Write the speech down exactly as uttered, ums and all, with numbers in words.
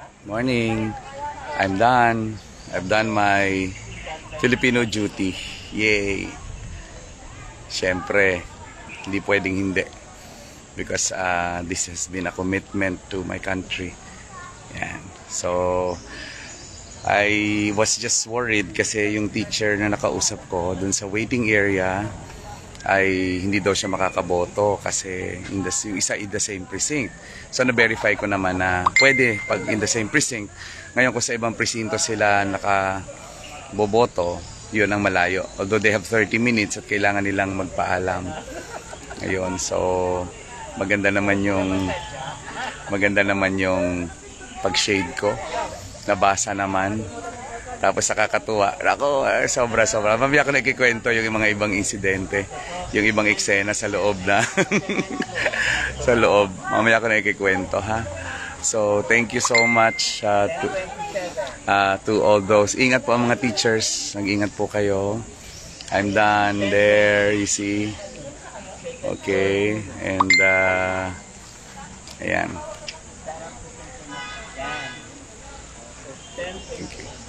Morning. I'm done. I've done my Filipino duty. Yay. Siyempre, hindi pwedeng hindi. Because uh, this has been a commitment to my country. Yan. So, I was just worried kasi yung teacher na nakausap ko dun sa waiting area ay hindi daw siya makakaboto kasi in the, isa in the same precinct. So na-verify ko naman na pwede pag in the same precinct. Ngayon kung sa ibang presinto sila nakaboboto, yun ang malayo. Although they have thirty minutes at kailangan nilang magpaalam. Ayun, so maganda naman yung maganda naman yung pag-shade ko. Nabasa naman. Tapos nakakatuwa. Ako, sobra, sobra. Mamaya ko nakikwento yung mga ibang insidente. Yung ibang eksena sa loob na. sa loob. Mamaya ko nakikwento, ha? So, thank you so much uh, to, uh, to all those. Ingat po ang mga teachers. Nag-ingat po kayo. I'm done there, you see. Okay. And, uh, ayan. Thank you.